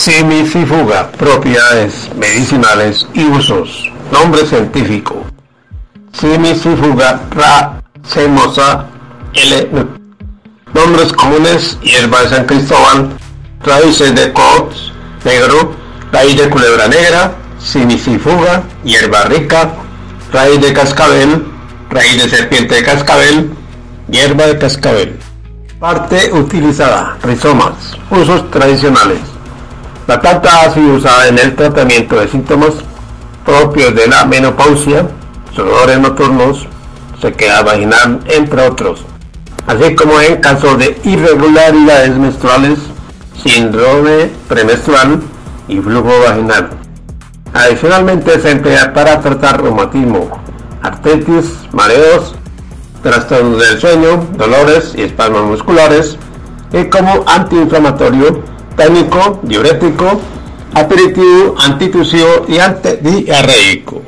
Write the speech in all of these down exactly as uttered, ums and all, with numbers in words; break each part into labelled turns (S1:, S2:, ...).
S1: Cimicifuga, propiedades medicinales y usos. Nombre científico: Cimicifuga racemosa L. Nombres comunes: hierba de San Cristóbal, raíces de cohote negro, raíz de culebra negra, cimicifuga, hierba rica, raíz de cascabel, raíz de serpiente de cascabel, hierba de cascabel. Parte utilizada: rizomas. Usos tradicionales: la planta ha sido usada en el tratamiento de síntomas propios de la menopausia, dolores nocturnos, sequedad vaginal, entre otros, así como en casos de irregularidades menstruales, síndrome premenstrual y flujo vaginal. Adicionalmente se emplea para tratar reumatismo, artritis, mareos, trastornos del sueño, dolores y espasmos musculares, y como antiinflamatorio, tónico, diurético, aperitivo, antitusivo y antidiarreico.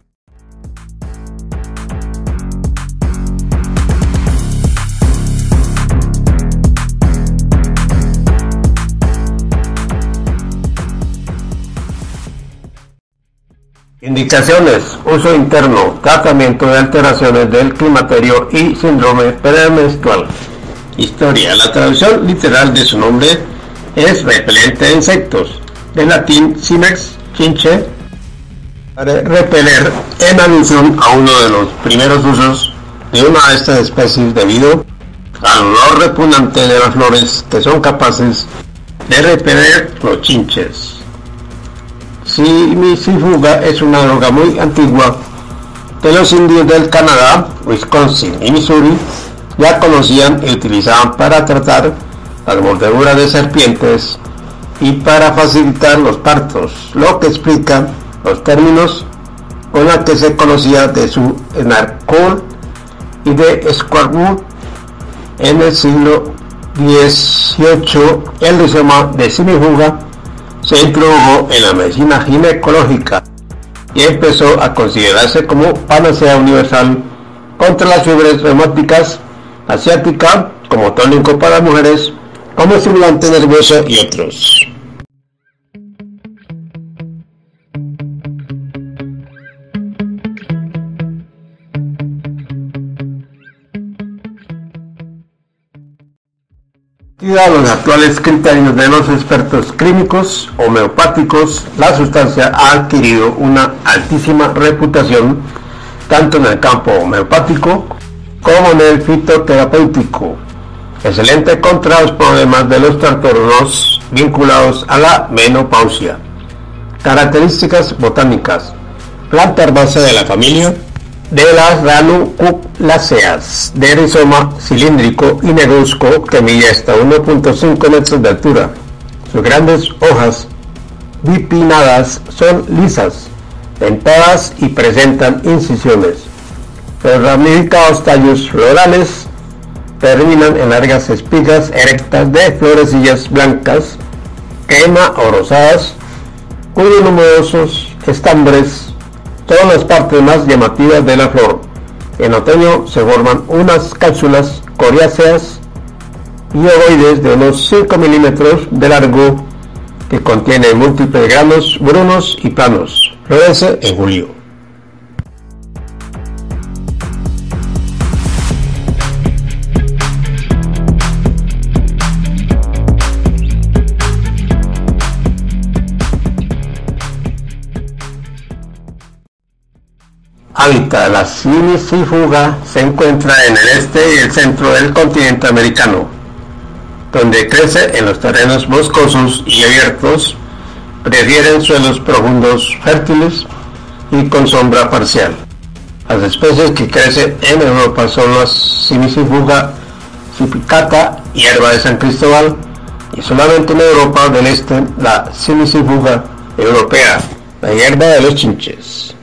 S1: Indicaciones: uso interno, tratamiento de alteraciones del climaterio y síndrome premenstrual. Historia: la traducción literal de su nombre es repelente de insectos, del latín cimex, chinche, para repeler, en alusión a uno de los primeros usos de una de estas especies debido al olor repugnante de las flores que son capaces de repeler los chinches. Cimicifuga es una droga muy antigua que los indios del Canadá, Wisconsin y Missouri ya conocían y utilizaban para tratar las mordeduras de serpientes y para facilitar los partos, lo que explica los términos con los que se conocía de su enarcol y de squarewood. En el siglo dieciocho, el rizoma de cimicifuga se introdujo en la medicina ginecológica y empezó a considerarse como panacea universal contra las fiebres reumáticas, asiática, como tónico para mujeres, como estimulante nervioso y otros. A los actuales criterios de los expertos clínicos homeopáticos, la sustancia ha adquirido una altísima reputación tanto en el campo homeopático como en el fitoterapéutico, excelente contra los problemas de los trastornos vinculados a la menopausia. Características botánicas: planta herbácea de la familia de las ranunculaceas, de rizoma cilíndrico y negruzco que mide hasta uno punto cinco metros de altura. Sus grandes hojas bipinnadas son lisas, dentadas y presentan incisiones. Los ramificados tallos florales terminan en largas espigas erectas de florecillas blancas, crema o rosadas, cuyos numerosos estambres son las partes más llamativas de la flor. En otoño se forman unas cápsulas coriáceas y ovoides de unos cinco milímetros de largo que contienen múltiples granos brunos y planos. Florece en julio. Hábitat: la cimicifuga se encuentra en el este y el centro del continente americano, donde crece en los terrenos boscosos y abiertos. Prefieren suelos profundos, fértiles y con sombra parcial. Las especies que crecen en Europa son la cimicifuga cipicata, hierba de San Cristóbal, y solamente en Europa del Este la cimicifuga europea, la hierba de los chinches.